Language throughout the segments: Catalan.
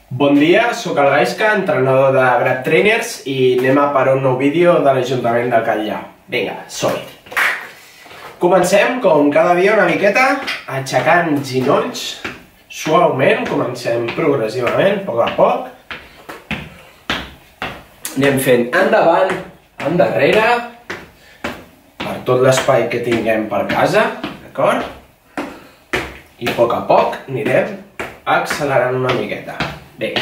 Bon dia, sóc el Gaisca, entrenador de Grab Trainers i anem a per un nou vídeo de l'Ajuntament de Catllà. Vinga, som-hi! Comencem, com cada dia, una miqueta aixecant ginolls suaument, comencem progressivament, a poc a poc. Anem fent endavant, endarrere, per tot l'espai que tinguem per casa, d'acord? I a poc anirem accelerant una miqueta. Vinga.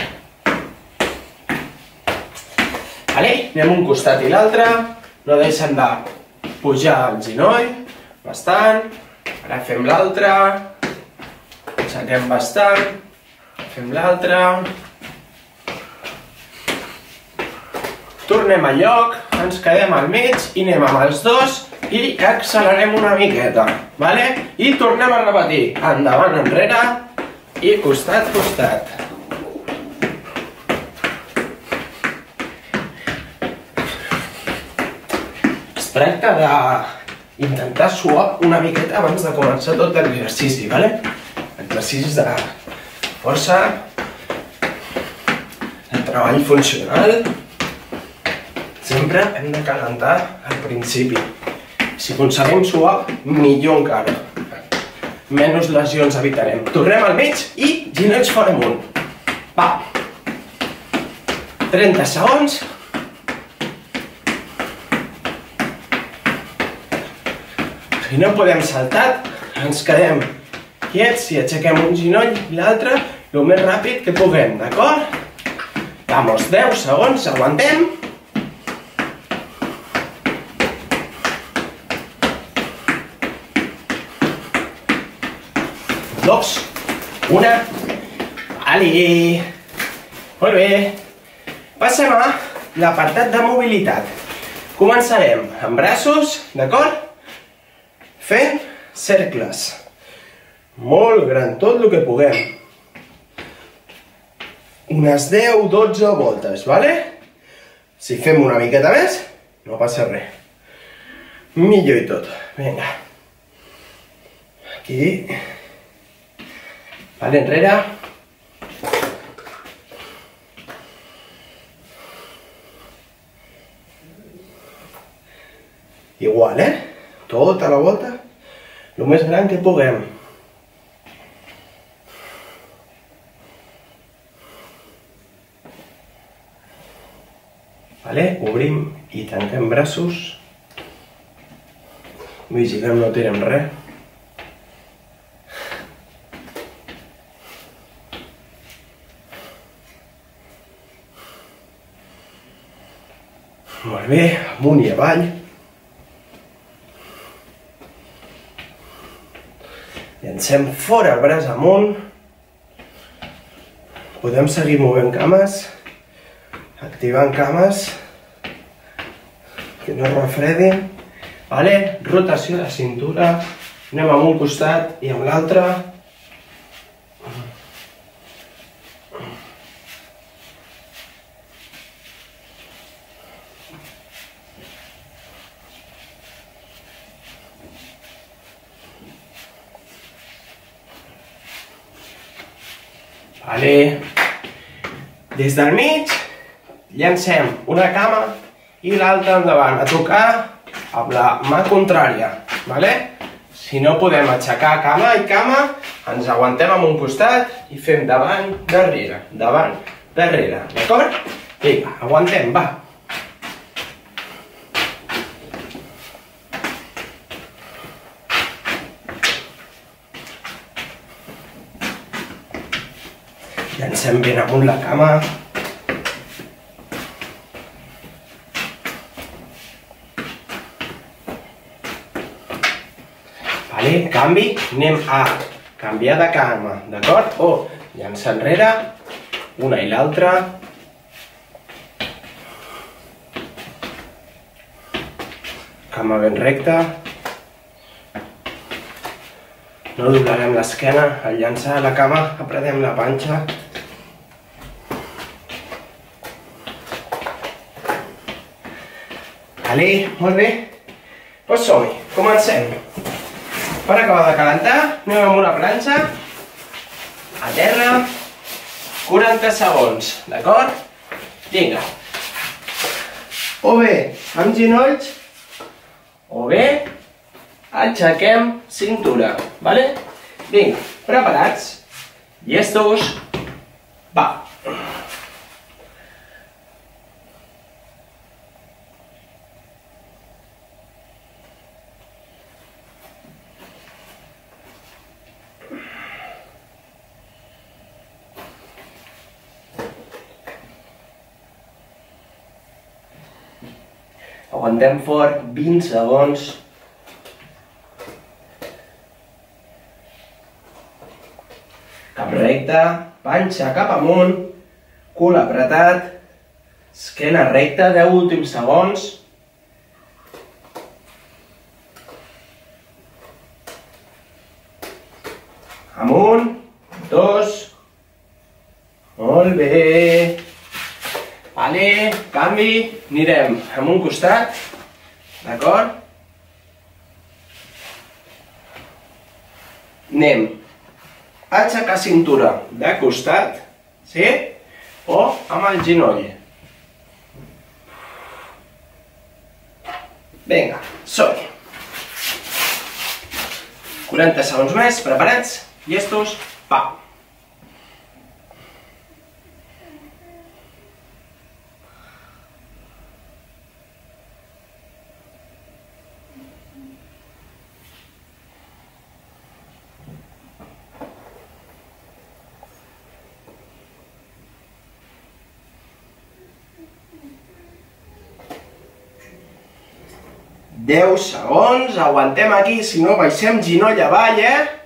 Anem un costat i l'altre, no deixem de pujar el ginoll, bastant. Ara fem l'altre, aixequem bastant, fem l'altre. Tornem al lloc, ens quedem al mig i anem amb els dos i accelerem una miqueta, vale? I tornem a repetir, endavant, enrere i costat, costat. Es tracta d'intentar suar una miqueta abans de començar tot l'exercici, vale? Exercicis de força, de treball funcional. Sempre hem de calentar al principi. Si aconseguim suar, millor encara. Menys lesions evitarem. Tornem al mig i ginolls fora amunt. Va. 30 segons. Si no podem saltar, ens quedem quiets i aixequem un ginoll i l'altre el més ràpid que puguem, d'acord? Vamos, 10 segons, aguantem. 2, 1, vale, molt bé. Passem a l'apartat de mobilitat. Començarem amb braços, d'acord? Fent cercles. Molt gran, tot el que puguem. Unes 10-12 voltes, vale? Si fem una miqueta més, no passa res. Millor i tot. Vinga. Aquí. Vale, enrere. Igual, Tota la volta, el més gran que puguem. Vale, obrim i tanquem braços. Vigilem, no tirem res. Molt bé, amunt i avall. Llancem fora el braç amunt. Podem seguir movent cames, activant cames, que no es refredin. Vale? Rotació de cintura. Anem amb un costat i amb l'altre. Vale. Des del mig llancem una cama i l'altra endavant, a tocar amb la mà contrària. Vale? Si no podem aixecar cama i cama, ens aguantem amb un costat i fem davant, darrere, d'acord? Vinga, aguantem, va. Llancem ben amunt la cama. Vale, canvi. Anem a canviar de cama, d'acord? O llançar enrere, una i l'altra. Cama ben recta. No doblarem l'esquena. Al llançar la cama apretem la panxa. Vale, molt bé. Doncs som-hi, comencem. Per acabar de calentar, anem amb una planxa a terra, 40 segons, d'acord? Vinga. O bé amb ginolls, o bé aixequem cintura, vale? Vinga, preparats? Llestos? Va. Aguantem fort 20 segons. Cap recte, panxa cap amunt, cul apretat, esquena recta, 10 últims segons. Amunt, 2. Molt bé. Vale, canvi, anirem amb un costat, d'acord? Anem a aixecar cintura de costat, sí? O amb el ginoll. Vinga, som-hi. 40 segons més, preparats, llestos, va. Deu segons, aguantem aquí, si no baixem ginoll avall,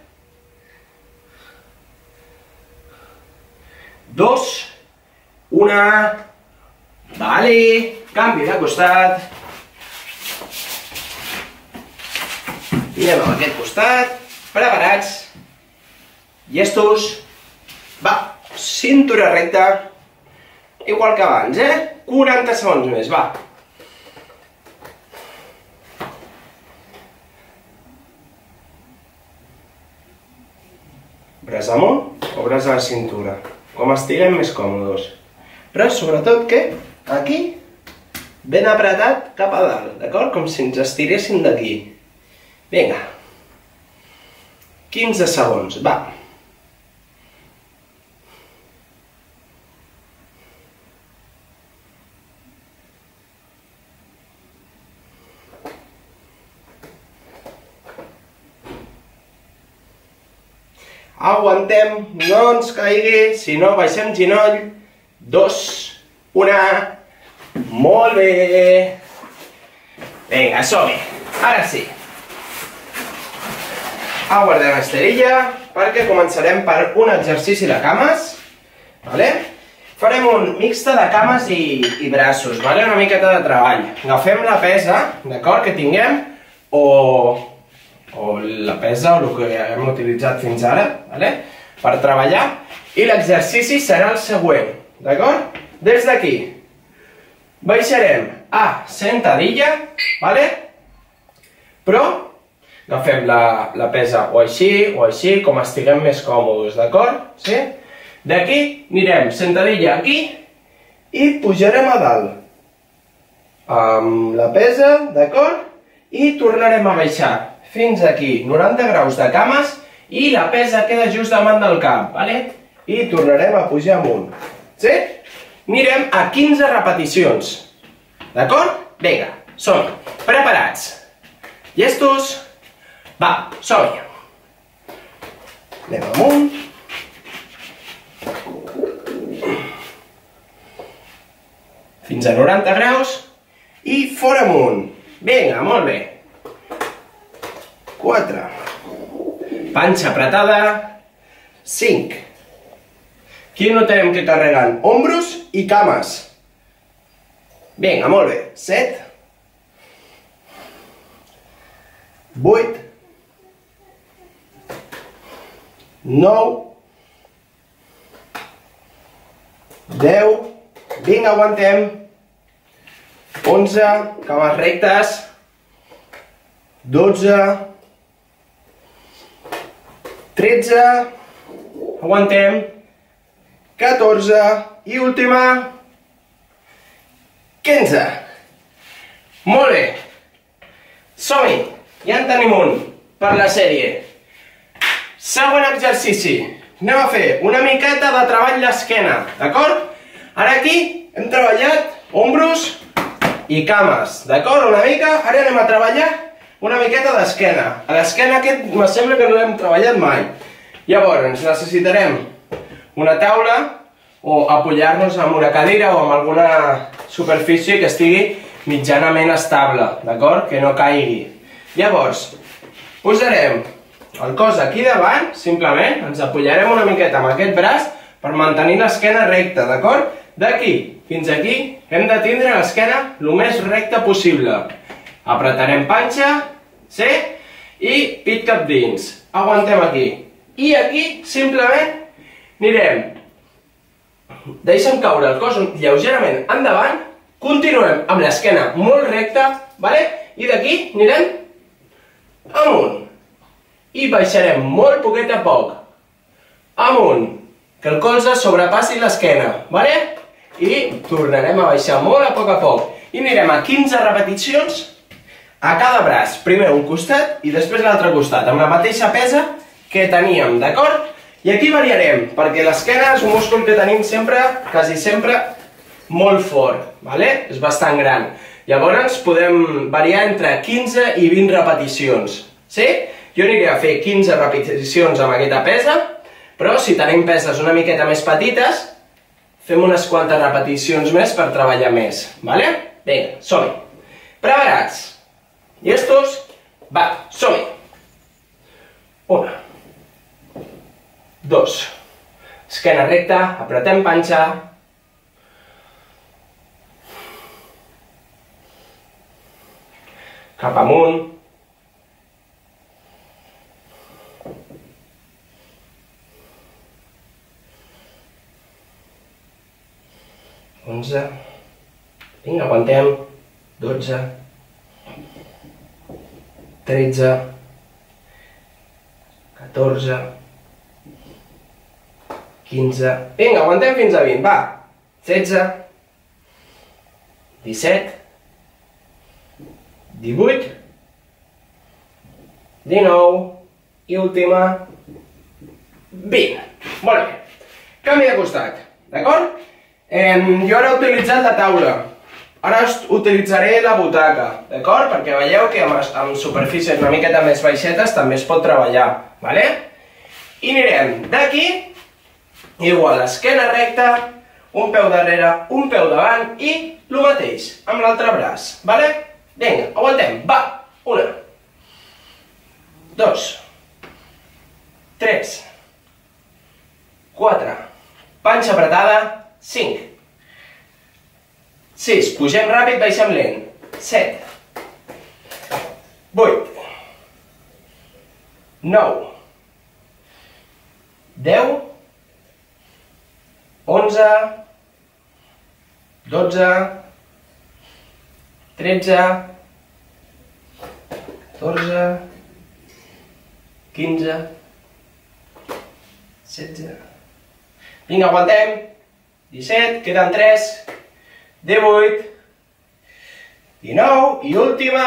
2, 1, vale, canvi de costat. Anem a aquest costat, preparats, llestos, va, cintura recta, igual que abans, 40 segons més, va. Braç amunt o braç a la cintura, com estiguem més còmodes. Però sobretot que aquí ben apretat cap a dalt, d'acord? Com si ens estiréssim d'aquí. Vinga. 15 segons, va. Aguantem, no ens caigui, si no baixem ginoll. 2, 1, molt bé. Vinga, som-hi. Ara sí. Aguardem esterilla perquè començarem per un exercici de cames. Farem un mixte de cames i braços, una miqueta de treball. Agafem la pesa, d'acord, que tinguem, o la pesa o el que hem utilitzat fins ara, per treballar, i l'exercici serà el següent, d'acord? Des d'aquí baixarem a sentadilla, però agafem la pesa o així, com estiguem més còmodes, d'acord? D'aquí anirem sentadilla aquí i pujarem a dalt amb la pesa, d'acord? I tornarem a baixar fins aquí, 90 graus de cames, i la pesa queda just davant del cap, i tornarem a pujar amunt. Anirem a 15 repeticions, d'acord? Vinga, som-hi. Preparats? Llestos? Va, som-hi. Anem amunt. Fins a 90 graus i fora amunt. Vinga, molt bé. 4. Panxa apretada. 5. Aquí notem que carreguen hombros i cames. Vinga, molt bé. 7. 8. 9. 10. Vinga, aguantem. 11. Cames rectes. 12. 13, aguantem, 14 i última, 15. Molt bé. Som-hi, ja en tenim un per la sèrie. Següent exercici. Anem a fer una miqueta de treball d'esquena, d'acord? Ara aquí hem treballat ombros i cames, d'acord? Una mica, ara anem a treballar una miqueta d'esquena. A l'esquena aquest me sembla que no l'hem treballat mai. Llavors necessitarem una taula o apoyar-nos amb una cadira o amb alguna superfície que estigui mitjanament estable, d'acord? Que no caigui. Llavors, posarem el cos aquí davant, simplement, ens apoyarem una miqueta amb aquest braç per mantenir l'esquena recta, d'acord? D'aquí fins aquí hem de tindre l'esquena el més recta possible. Apretarem panxa, sí? I pit cap dins. Aguantem aquí. I aquí, simplement, anirem. Deixem caure el cos lleugerament endavant, continuem amb l'esquena molt recta, vale? I d'aquí anirem amunt. I baixarem molt poquet a poc. Amunt. Que el colze sobrepassi l'esquena, vale? I tornarem a baixar molt a poc. I anirem a 15 repeticions a cada braç. Primer un costat i després l'altre costat, amb la mateixa pesa que teníem, d'acord? I aquí variarem, perquè l'esquena és un múscul que tenim sempre, quasi sempre, molt fort, vale? És bastant gran. Llavors podem variar entre 15 i 20 repeticions, sí? Jo aniré a fer 15 repeticions amb aquesta pesa, però si tenim peses una miqueta més petites, fem unes quantes repeticions més per treballar més, vale? Vinga, som-hi. Preparats? Llestos? Va, som-hi. 1, 2, esquena recta, apretem panxa, cap amunt, 11, vinga, aguantem, 12, 13, 14, 15, vinga, aguantem fins a 20, va, 16, 17, 18, 19 i última, 20. Molt bé, canvi de costat, d'acord? Jo ara he utilitzat la taula, ara utilitzaré la butaca, d'acord? Perquè veieu que amb superfícies una miqueta més baixetes també es pot treballar, vale? I anirem d'aquí, igual, esquena recta, un peu darrere, un peu davant i el mateix, amb l'altre braç, vale? Vinga, aguantem, va, 1, 2, 3, 4, panxa apretada, 5, 6, pugem ràpid, baixem lent, 7, 8, 9, 10, 11, 12, 13, 14, 15, 16, vinga, aguantem, 17, queden 3, 18, 19 i última.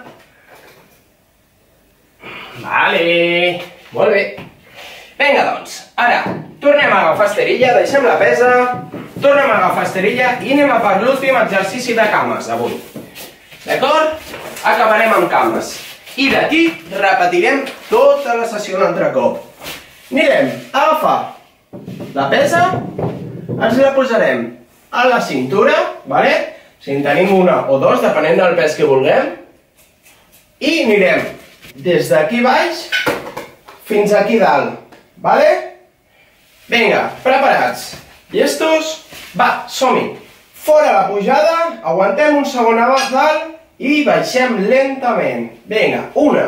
Vale, molt bé. Vinga, doncs, ara tornem a agafar esterilla, deixem la pesa, tornem a agafar esterilla i anem a per l'últim exercici de cames avui. D'acord? Acabarem amb cames. I d'aquí repetirem tota la sessió un altre cop. Anirem a agafar la pesa, ens la posarem a la cintura, vale? Si en tenim una o dos, depenent del pes que vulguem, i anirem des d'aquí baix fins aquí dalt, vale? Vinga, preparats? Llestos? Va, som-hi! Fora la pujada, aguantem un segon a dalt i baixem lentament. Vinga, 1,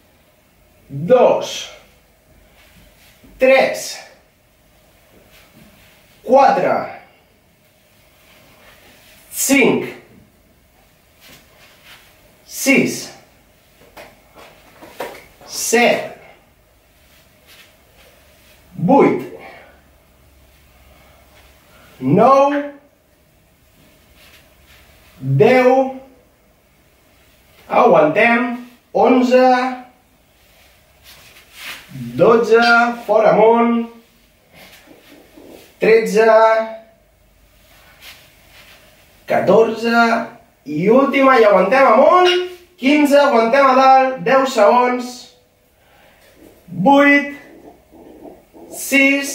2, 3, 4, 5, 6, 7, 8, 9, 10, aguantem, 11, 12, fora amunt, 13, 14, i última, i aguantem amunt, 15, aguantem a dalt, 10 segons, 8, 6,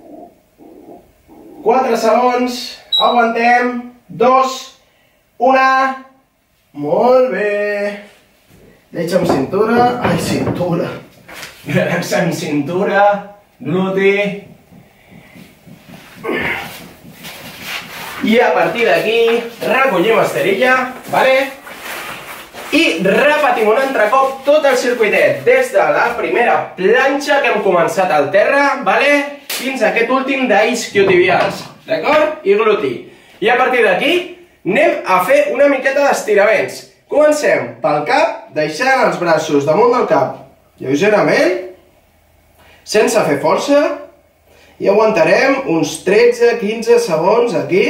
4 segons, aguantem, 2, 1, molt bé. Deixa'm cintura, cintura. Relaxem cintura, gluti. I a partir d'aquí recollim esterilla, vale? I repetim un altre cop tot el circuitet, des de la primera planxa que hem començat al terra, vale? Fins a aquest últim d'isquiotibials, d'acord? I gluti. I a partir d'aquí anem a fer una miqueta d'estiraments. Comencem pel cap, deixant els braços damunt del cap lleugerament, sense fer força, i aguantarem uns 13-15 segons aquí.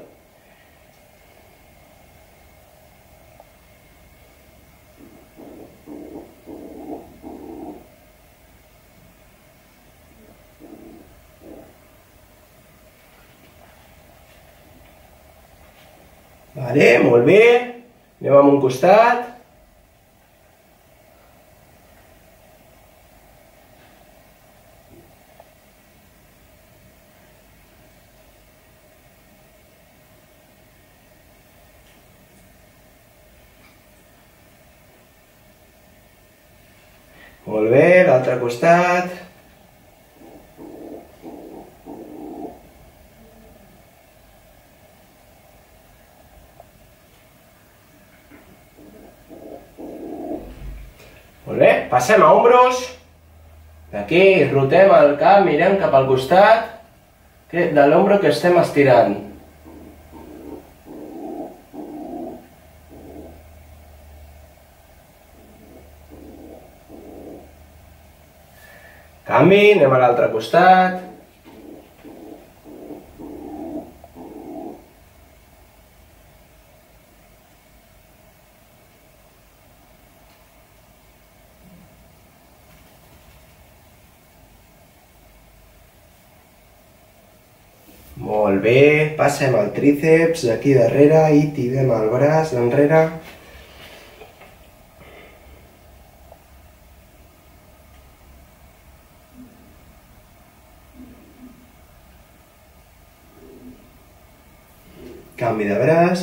Vale, molt bé. Anem a un costat. Molt bé, l'altre costat. Molt bé, passem a ombros. D'aquí rotem el cap, mirem cap al costat de l'ombro que estem estirant. Canvi, anem a l'altre costat. Molt bé, passem al tríceps aquí darrere i tirem el braç enrere. Canvi de braç.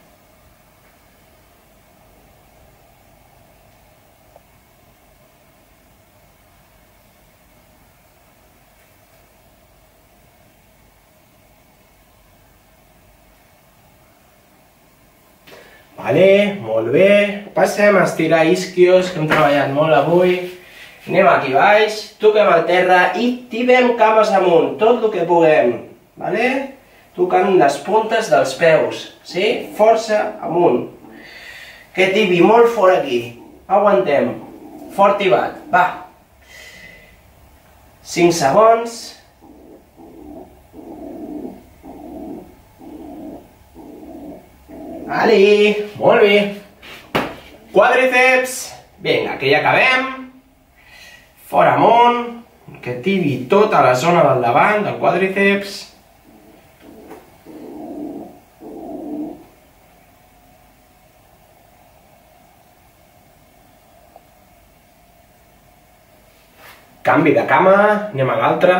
Vale, molt bé. Passem a estirar isquios, que hem treballat molt avui. Anem aquí baix, toquem el terra i tirem cames amunt, tot el que puguem. Vale? Tocant les puntes dels peus, sí? Força amunt. Que tibi molt fort aquí. Aguantem. Fort i bat. Va. 5 segons. Vale, molt bé. Quàdriceps. Vinga, que ja acabem. Fora amunt. Que tibi tota la zona del davant, del quàdriceps. Canvi de cama, anem a l'altra.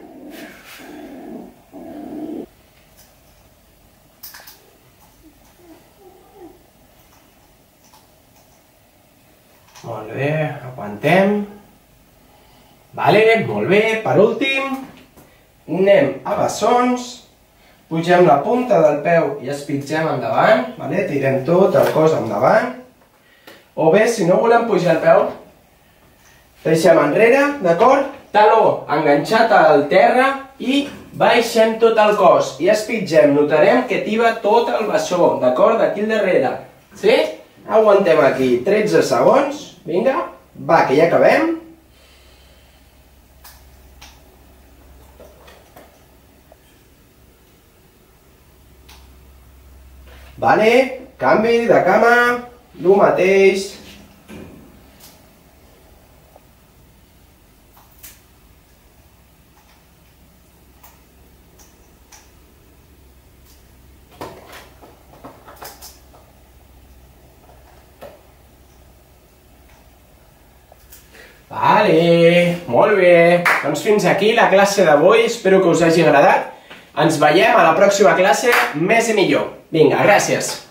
Molt bé, aguantem. Vale, molt bé, per últim, anem a bessons, pugem la punta del peu i espitgem endavant, vale? Tirem tot el cos endavant. O bé, si no volem pujar el peu, deixem enrere, d'acord? Taló enganxat al terra i baixem tot el cos i espitgem. Notarem que tiba tot el bessó, d'acord? D'aquí al darrere. Sí? Aguantem aquí 13 segons. Vinga. Va, que ja acabem. Vale? Canvi de cama, el mateix. Vale, molt bé. Doncs fins aquí la classe d'avui, espero que us hagi agradat. Ens veiem a la pròxima classe, més i millor. Vinga, gràcies.